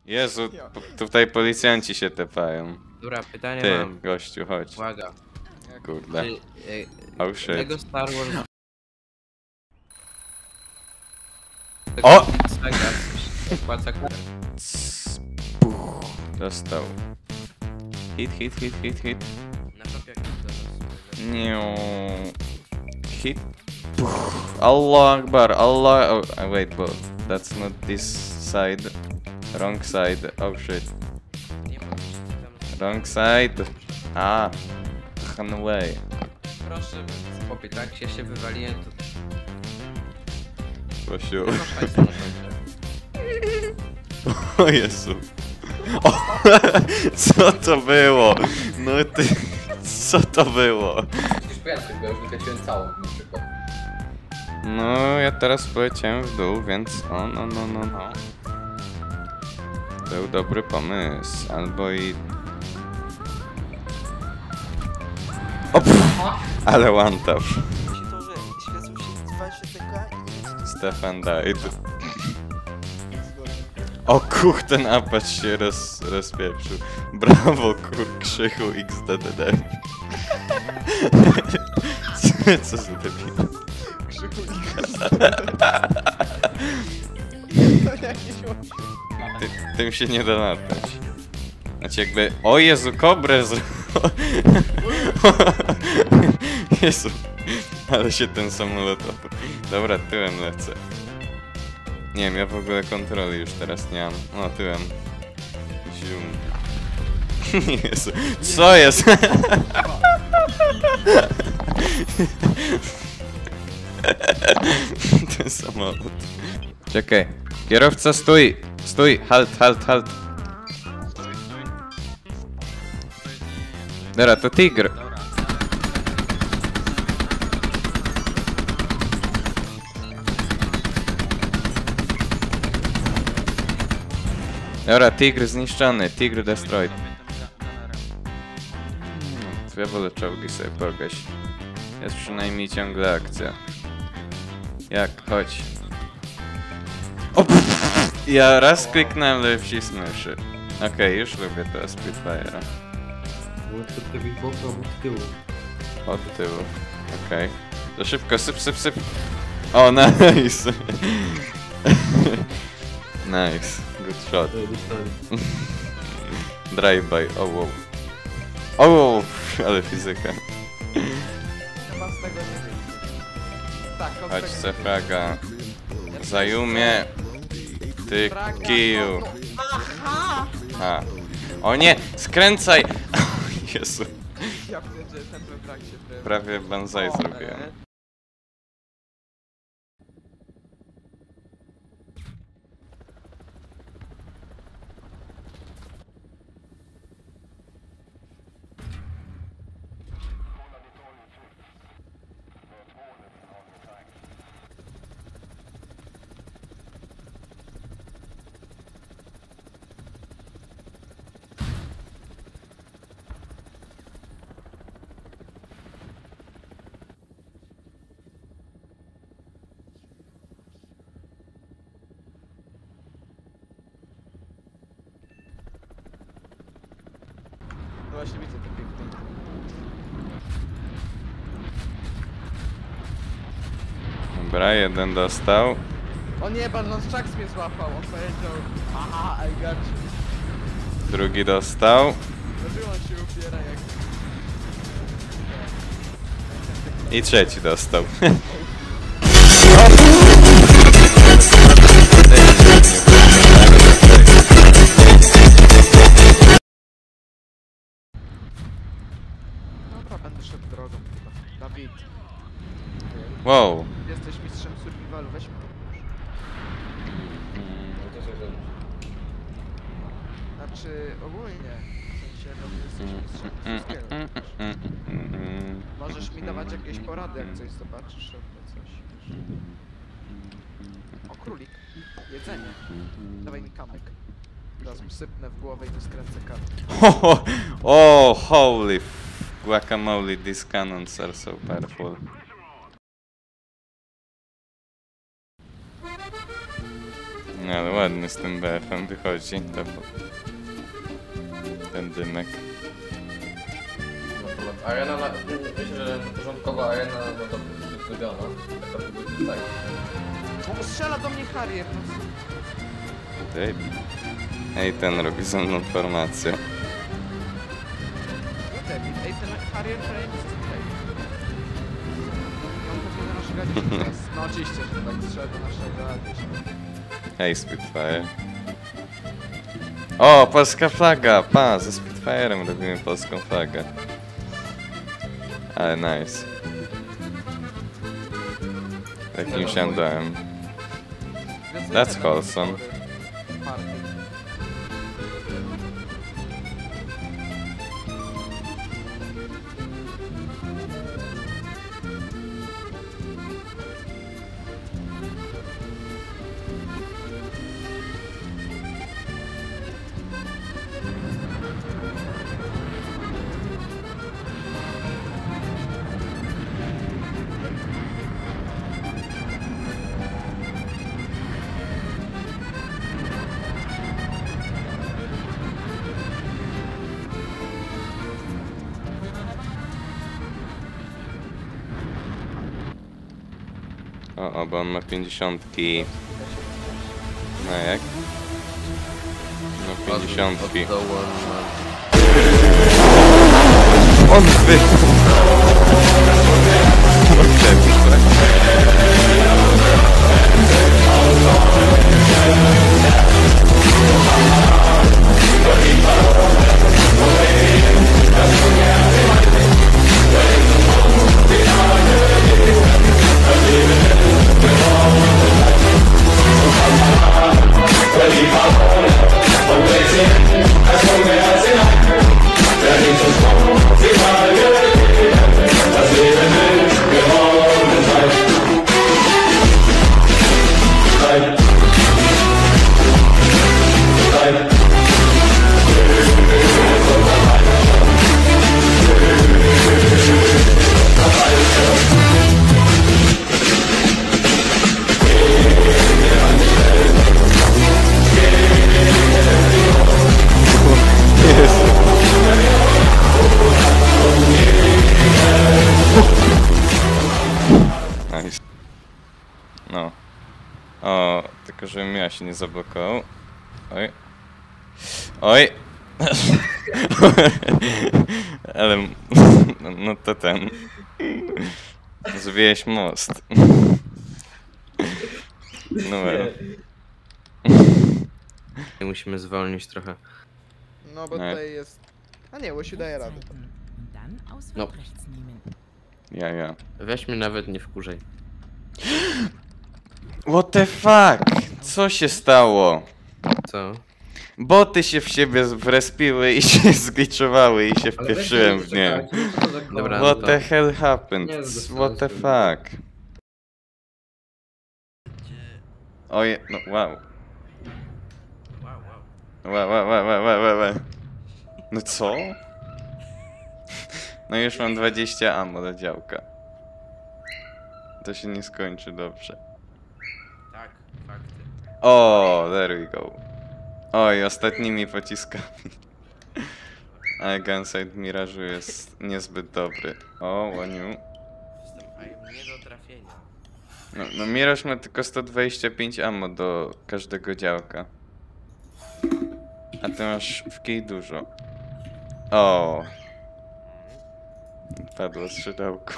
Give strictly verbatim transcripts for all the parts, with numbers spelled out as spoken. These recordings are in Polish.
Jezu, po, tutaj policjanci się tepają. Dobra, pytanie Ty, mam. gościu, chodź. Uwaga. Kurde. Czy, e, Oh shit. Lego Star Wars... O! Saga opłaca kurę. Puch. Dostał. Hit, hit, hit, hit, hit. Na kopiach to Nie. Hit. Puch. Allah Akbar, Allah... Oh, uh, wait, but that's not this side. Wrong side. Oh shit. nie ma tam... Wrong side. Ah. Run away. Proszę, chłopie, tak się się wywaliłem, to... Gościu. Nie ma hajsu na końcu. O Jezu. O, co to było? No ty... Co to było? Musisz pojechać, bo ja już wykręciłem całą na przykład. No, ja teraz poleciałem w dół, więc o, no, no, no, no. Był dobry pomysł, albo i... O, pff, ale one tap. Się to, że świecą się dwa światełka i... Stefan died. O kur, ten apać się roz, rozpieprzył. Brawo kur, Krzychu X D D D. Co, co za debil? Krzyku i Ty, tym się nie da latać. Znaczy jakby... O Jezu, kobrę z... Jezu. Ale się ten samolot op... Dobra, tyłem lecę. Nie wiem, ja w ogóle kontroli już teraz nie mam. No, tyłem. Zium. Jezu. Co jest? Ten samolot. Czekaj. Kierowca, stój! Stój! Halt, halt, halt! Dobra, to tigr. Dobra, tigr zniszczony, tigr destroyed. Ja wolę czołgi sobie pogać. Jest przynajmniej ciągle akcja. Jak? Chodź. O, pff, ja raz kliknąłem, ale wcisnął się. Okej, okay, już lubię to Spitfire'a. Od tego boku albo od tyłu. Od tyłu. Okej. Okay. To szybko, syp, syp, syp. O, nice. Nice. Good shot. Drive-by, oh wow. O wow, ale fizyka. Chyba z tego nie wyjdzie. Tak, od Chodź, tego nie Cefraga. Zajumie. Ty Fraga, kiju. no, no. Aha! A. O nie, skręcaj! O Jezu, Ja pierdzielę, ten był w trakcie. prawie banzai zrobiłem. No właśnie widzę to piękne. Dobra, jeden dostał. O nie, Barnon Chucks mnie złapał, on powiedział aha, I got you. Drugi dostał. Dlaczego on się ubiera jak... I trzeci dostał. Dobra, będę szedł drogą chyba. Dawid, Wow. jesteś mistrzem survivalu, weź mnie pomóż. No to się zrobi. Znaczy, ogólnie, w sensie, no ty jesteś mistrzem wszystkiego. Możesz mi dawać jakieś porady, jak coś zobaczysz, albo coś. wiesz. O, królik. Jedzenie. Dawaj mi kamyk. Teraz mu sypnę w głowę i tu skręcę kartę. Oh, oh, holy f guacamole, these cannons are so powerful. No ale ładnie z tym B F-em wychodzi. To po... Ten dymek. No to arena, na, myślę, że początkowa arena no to jest zrobiona. Tak to by tak. O, strzela do mnie Harrier. No. Debil. Ej, ten robi ze mną formację. No debil. Ej, ten Harrier prawie nic nie tutaj. On pewnie do naszego dzieci teraz. No oczywiście, że tak strzela do naszego dzieci. Hej, Spitfire. O, polska flaga! Pa, ze Spitfire'em robimy polską flagę. Ale nice. Takim siadałem. That's wholesome. Party. O, o, bo on ma pięćdziesiątki. No jak? No pięćdziesiątki. Od dołu on ma... On wy... Nice. No. O, tylko żebym ja się nie zablokował. Oj. Oj! Ale... No, no to ten... Zwijałeś most. No well. Musimy zwolnić trochę. No bo Nie. tutaj jest... A nie, Łosiu daje radę. No. Ja, ja. Weź mnie nawet nie wkurzaj. What the fuck? Co się stało? Co? Boty się w siebie wrespiły i się zgliczowały i się wpieprzyłem w nie. Dobra, no What to- the hell happened? Nie, bez What the sensu. fuck? Oje, no wow. Wow, wow, wow, wow, wow, wow, wow. No co? No już mam dwadzieścia ammo do działka. To się nie skończy dobrze. Tak, fakty. O, there we go. Oj, ostatnimi pociskami. Ale Gunsight Mirażu jest niezbyt dobry. O, łoniu. Jestem nie do trafienia. No, no Miraż ma tylko sto dwadzieścia pięć ammo do każdego działka. A ty masz w kij dużo. O. Padło skrzydełko.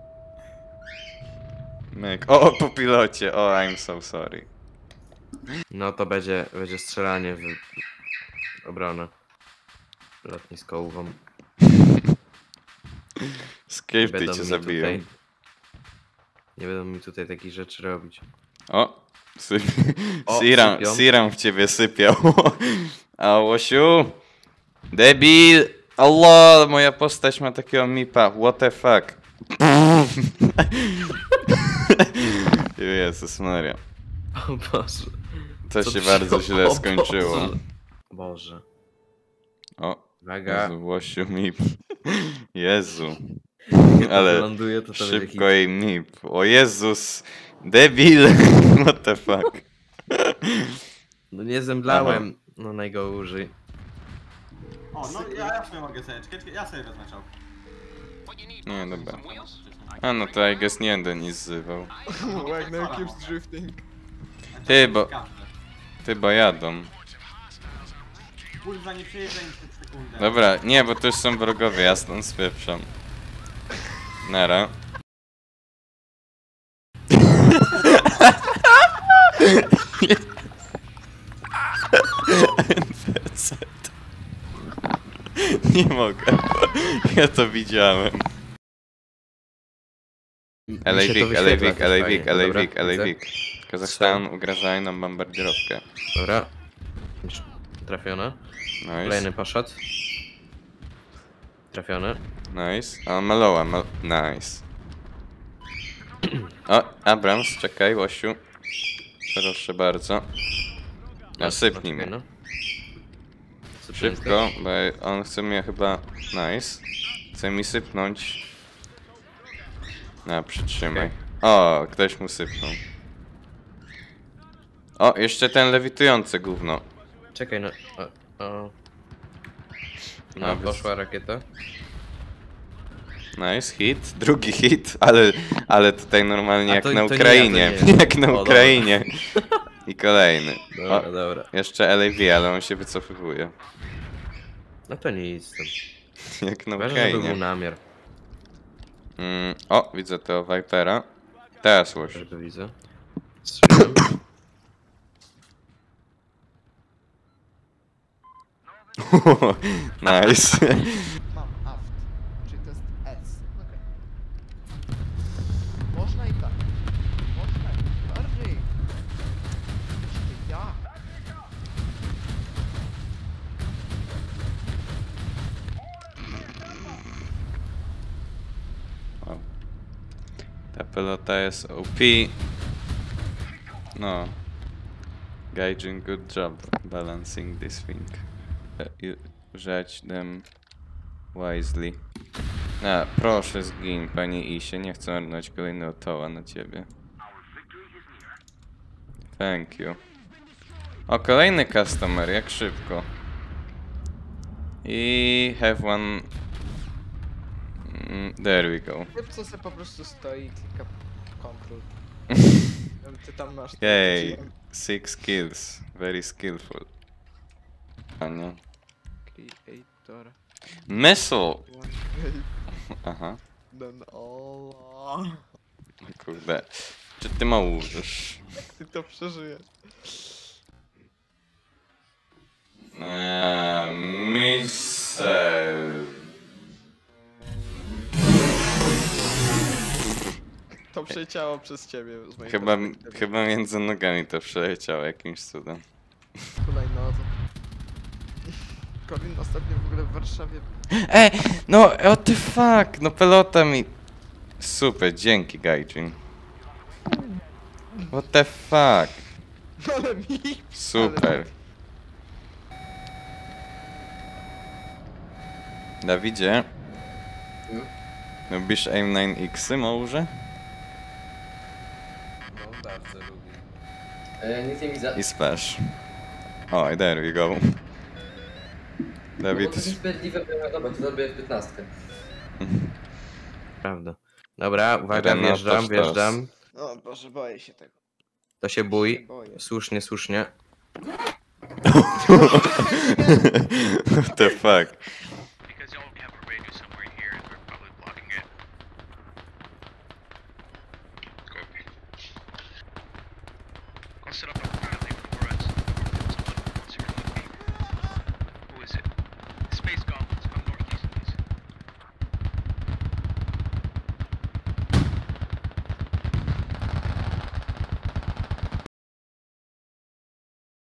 Myk. O, po pilocie. O, I'm so sorry. No to będzie, będzie strzelanie w obronę. Lotniskową. Skrypty Będą cię mi zabiją. tutaj- Nie będą mi tutaj takich rzeczy robić. O, syp... O, Siram, sypią. Siram w ciebie sypiał. A Łosiu? Debil! Allah, moja postać ma takiego mipa. What the fuck? Jezus Maria. O Boże. To Co się tu bardzo o źle Boże. skończyło. Boże. O, Uwaga. Jezu, Łosiu mip. Jezu. Jak to Ale wyląduje, to to będzie hit. szybko jej mip. O Jezus. Debil. What the fuck? No nie zemdlałem. No najgorzej. O, no ja, ja sobie mogę sobie, czekaj, czekaj, ja sobie wezmę czołg. Nie, dobra. A no to I guess nie będę nic zzywał. Wagner keeps drifting. Ty, bo- Ty, bo jadą. Kurwa, nie przejeżdżaj mi przed sekundę. Dobra, nie, bo to już są wrogowie, ja stąd spieprzam. Nara. N P C. Nie mogę. Ja to widziałem. Elejwik, Elejwik, Elejwik, Elejwik, Elejwik. Kazachstan ugrażają nam bombardierowkę. Dobra. Już trafione. Nice, Kolejny poszedł. Trafiony. nice. A maloła, mal... nice. O, Abrams, czekaj, Łosiu. Proszę bardzo. A sypnij mnie. No. Szybko, bo on chce mnie chyba... Nice. Chce mi sypnąć. No, przytrzymaj. O, ktoś mu sypnął. O, jeszcze ten lewitujący gówno. Czekaj, no. O, o. No, A, poszła rakieta. Nice, hit. Drugi hit, ale, ale tutaj normalnie A jak to- na to nie Ukrainie. ja, to nie ja. Jak na O, dobra. Ukrainie. I kolejny. Dobra, O, dobra. jeszcze L A V, ale on się wycofywuje. No to nic. To... Jak na Ważne, żeby był Ukrainie. namiar. Mm, o, widzę tego Vipera. Teraz Łoś. Też to widzę. Strzeliłem. Nice. Mam aft, czyli to jest S. Okej. Można i tak. Można i bardziej. Jeszcze ja. O. Ta pelota jest O P. No. Gaijin, good job balancing this thing. Uh, Użyć them wisely. A, proszę zgin, panie Isie, nie chcę marnować kolejnego toła na ciebie. Thank you. O, kolejny customer, jak szybko. I have one... Mm, there we go. Typ, co sobie po prostu stoi i klika control. Ty tam masz. to Yay, wróciłem. six kills, very skillful. A nie. Creator. Missile! One Aha, then all. kurde. Czy ty ma użysz? Ty to przeżyjesz. Eee, missile. To przeciało przez ciebie z mojej Chyba, perspektywy. chyba między nogami to przeleciało jakimś cudem. Hulajnodze. Korin ostatnio w ogóle w Warszawie. Ej, no what the fuck, no pelota mi... Super, dzięki Gaijin. What the fuck, Ale mi. super. Dawidzie, Hmm? lubisz aim nine X może? No, bardzo lubię. E, nic nie widzę. I splash. O, oh, there we go. No bo Dawid, to jest sprawiedliwe, bo ja dobra, to zrobię piętnastkę. Prawda. Dobra, uwaga, Renata wjeżdżam, sztos. wjeżdżam. O Boże, boję się tego. To się Się bój. boję. Słusznie, słusznie. what the fuck.